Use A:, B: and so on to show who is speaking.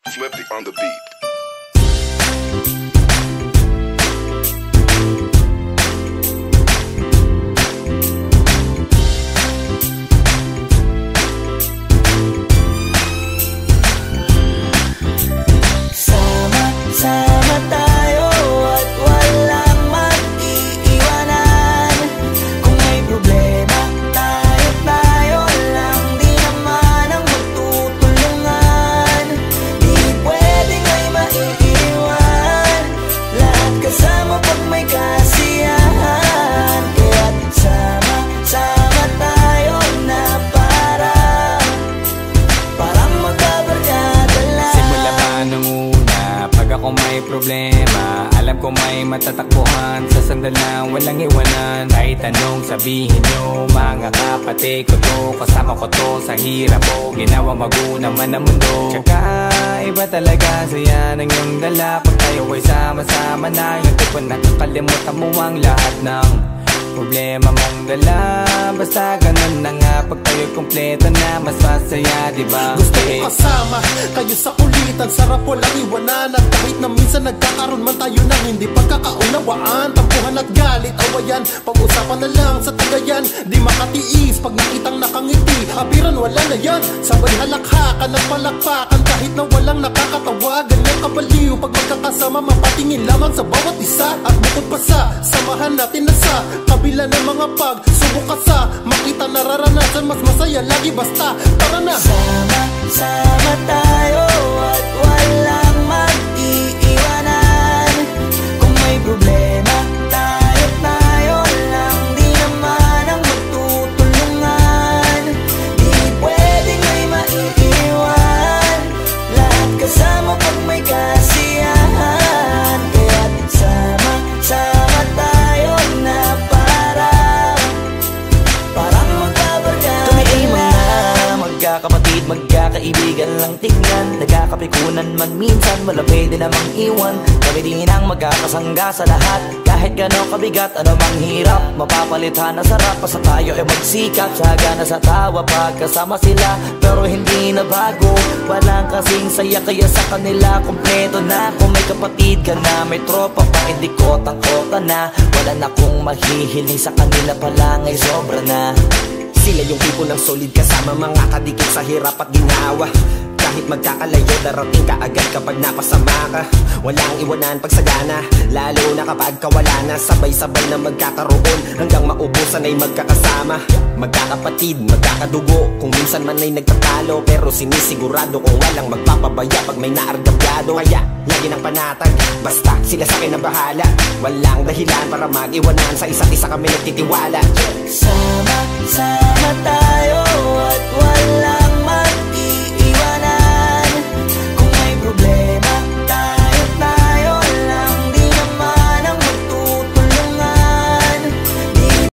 A: Flippy on the beat.
B: Sama tayo at walang mag-iiwanan. Kung may problema, tayo lang. Di naman ang magtutulungan. Di pwedeng may maiiwan. Lahat kasama pag may kasiyahan. Kaya't sama tayo na parang magkabarkada lang.
C: Simula pa nung pag ako may problema, alam ko may matatakbuhan. Sa sandal na walang iwanan. Kahit anong sabihin nyo, mga kapatid ko to, kasama ko to sa hirap ko. Ginawa magunang man ang mundo. Tsaka iba talaga saya ng iyong dala. Pag tayo ay sama-sama na, yung tipo nakakalimutan mo ang lahat ng problema mong dala. Basta ganun na nga, pag tayo'y kompleto na, mas masaya, diba?
D: Gusto ko kasama kayo sa kulitan, sarap walang iwanan. At kahit na minsan nagkakaroon man tayo ng hindi pagkakaunawaan, tampuhan at galit, awayan, pag-usapan na lang sa tagayan. Di makatiis pag nakitang nakangiti, apiran wala na yan. Sabay halakhakan at palakpakan kahit na walang nakakatawa. Ganyan kabaliw pag magkakasama, mapatingin lamang sa bawat isa. At bukod pa sa samahan natin na sa kabila ng mga pagsubok ka sa makita nararanasan, mas masaya lagi basta tara na.
B: Sama tayo at walang mag-iiwanan. Kung may problema, tayo lang. Di naman ang magtutulungan. Di pwedeng may maiiwan. Lahat kasama pag may kasiyahan. Kaya't sama tayo na parang magkabarkada. Kami ay mga magkakapatid, magkakaibigan lang tingnan. Nagkakapikunan man minsan, wala pwede namang iwan. Kami din ang magkakasangga sa lahat. Kahit gano'ng kabigat, ano mang hirap, mapapalitan na sarap. Basta tayo ay magsikap, sagana sa tawa pagkasama sila. Pero hindi na bago, walang kasing saya. Kaya sa kanila kompleto na. Kung may kapatid ka na, may tropa pa, hindi kotang-kota na. Wala na kong mahihiling sa kanila pa lang ay sobra na.
E: Sila yung tipo ng solid kasama, mga kadikit sa hirap at ginawa. Kahit magkakalayo, darating ka agad kapag napasama ka. Walang iwanan pag sagana, lalo na kapag kawala na. Sabay-sabay na magkakaroon hanggang maubusan ay magkakasama. Magkakapatid, magkakadugo, kung minsan man ay nagtatalo, pero sinisigurado kung walang magpapabaya pag may naargabyado. Kaya lagi ng panatag, basta sila sa akin na bahala. Walang dahilan para mag-iwanan, sa isa't isa kami nagtitiwala.
B: Sama tayo